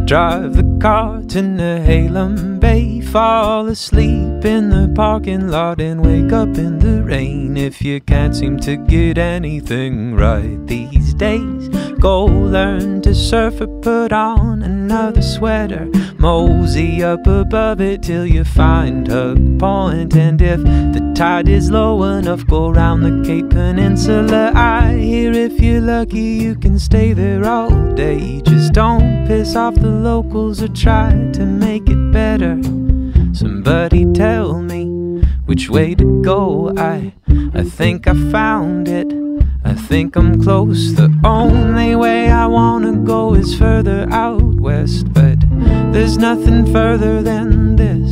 Drive the car to Nehalem Bay, fall asleep in the parking lot and wake up in the rain. If you can't seem to get anything right these days, go learn to surf or put on another sweater. Mosey up above it till you find Hug Point, and if the tide is low enough, go round the Cape Peninsula. I hear if you're lucky you can stay there all day. Just don't piss off the locals or try to make it better. Somebody tell me which way to go. I think I found it, I think I'm close. The only way I wanna go is further out west, but there's nothing further than this.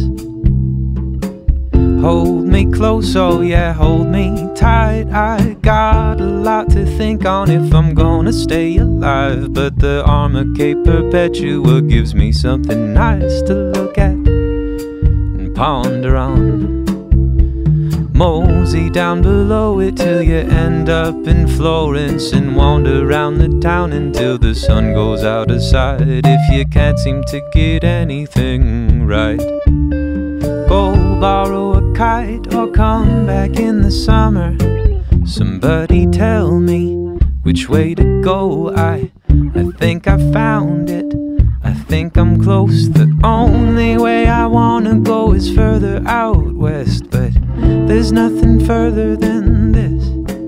Hold me close, oh yeah, hold me tight. I got a lot to think on if I'm gonna stay alive, but the arm of Cape Perpetua gives me something nice to look at and ponder on. Mosey down below it till you end up in Florence, and wander around the town until the sun goes out of sight. If you can't seem to get anything right, go borrow a kite or come back in the summer. Somebody tell me which way to go. I think I found it, I think I'm close. The only way I wanna go is further out west, but there's nothing further than this.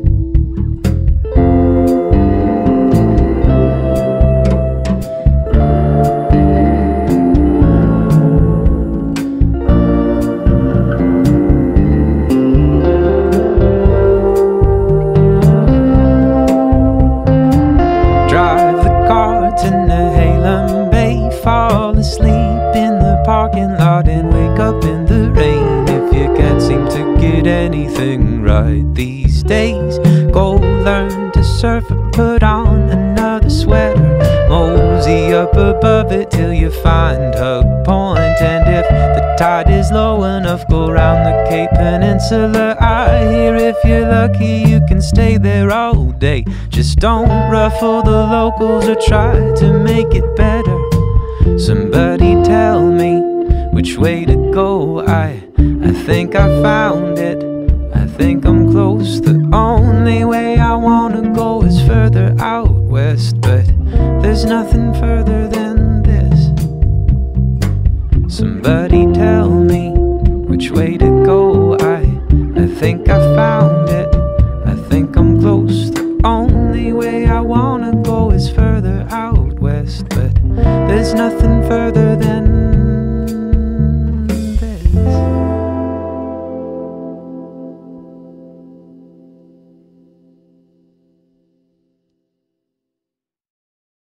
Drive the car to Nehalem Bay, fall asleep in the parking lot and wake up in the rain. If you can't seem to get anything right these days, go learn to surf or put on another sweater. Mosey up above it till you find Hug Point, and if the tide is low enough, go round the Cape Peninsula. I hear if you're lucky you can stay there all day. Just don't ruffle the locals or try to make it better. Somebody tell me which way to go. I think I found it, I think I'm close. The only way I wanna go is further out west, but there's nothing further than this. Somebody tell me which way to go. I think I found it, I think I'm close. The only way I wanna go is further out west, but there's nothing further than